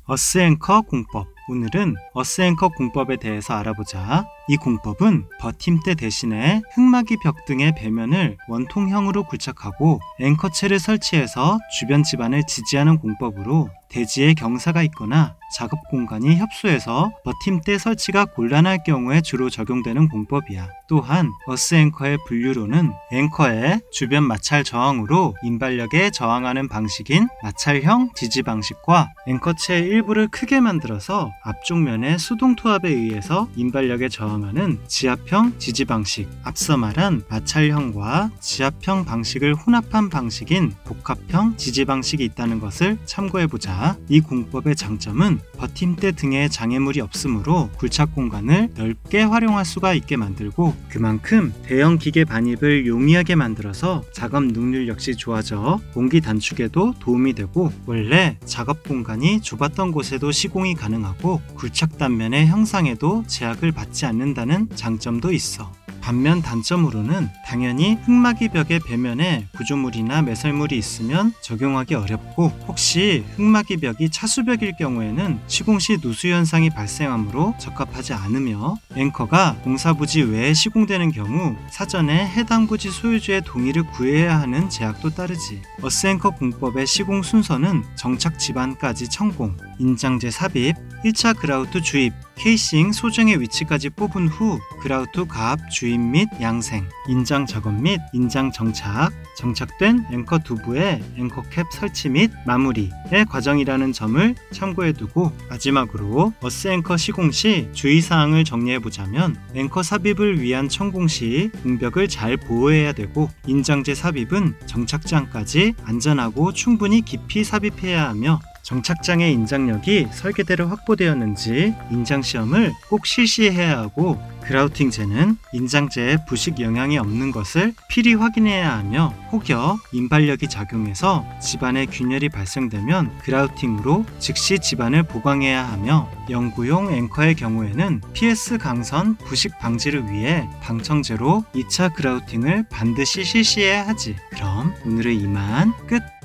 어스앵커 공법. 오늘은 어스앵커 공법에 대해서 알아보자. 이 공법은 버팀대 대신에 흙막이 벽 등의 배면을 원통형으로 굴착하고 앵커체를 설치해서 주변 집안을 지지하는 공법으로 대지에 경사가 있거나 작업 공간이 협소해서 버팀대 설치가 곤란할 경우에 주로 적용되는 공법이야. 또한 어스앵커의 분류로는 앵커의 주변 마찰 저항으로 인발력에 저항하는 방식인 마찰형 지지 방식과 앵커체의 일부를 크게 만들어서 앞쪽 면의 수동 투합에 의해서 인발력에 저항하는 지압형 지지 방식, 앞서 말한 마찰형과 지압형 방식을 혼합한 방식인 복합형 지지 방식이 있다는 것을 참고해보자. 이 공법의 장점은 버팀대 등에 장애물이 없으므로 굴착 공간을 넓게 활용할 수가 있게 만들고, 그만큼 대형 기계 반입을 용이하게 만들어서 작업 능률 역시 좋아져 공기 단축에도 도움이 되고, 원래 작업 공간이 좁았던 곳에도 시공이 가능하고 굴착 단면의 형상에도 제약을 받지 않는다는 장점도 있어. 반면 단점으로는 당연히 흙막이 벽의 배면에 구조물이나 매설물이 있으면 적용하기 어렵고, 혹시 흙막이 벽이 차수벽일 경우에는 시공 시 누수 현상이 발생하므로 적합하지 않으며, 앵커가 공사 부지 외에 시공되는 경우 사전에 해당 부지 소유주의 동의를 구해야 하는 제약도 따르지. 어스앵커 공법의 시공 순서는 정착 지반까지 천공, 인장재 삽입, 1차 그라우트 주입, 케이싱 소정의 위치까지 뽑은 후 그라우트 가압 주입 및 양생, 인장 작업 및 인장 정착, 정착된 앵커 두부의 앵커캡 설치 및 마무리의 과정이라는 점을 참고해두고, 마지막으로 어스앵커 시공 시 주의사항을 정리해보자면, 앵커 삽입을 위한 천공 시 공벽을 잘 보호해야 되고, 인장재 삽입은 정착장까지 안전하고 충분히 깊이 삽입해야 하며, 정착장의 인장력이 설계대로 확보되었는지 인장시험을 꼭 실시해야 하고, 그라우팅제는 인장재에 부식 영향이 없는 것을 필히 확인해야 하며, 혹여 인발력이 작용해서 집안에 균열이 발생되면 그라우팅으로 즉시 집안을 보강해야 하며, 연구용 앵커의 경우에는 PS 강선 부식 방지를 위해 방청제로 2차 그라우팅을 반드시 실시해야 하지. 그럼 오늘은 이만 끝!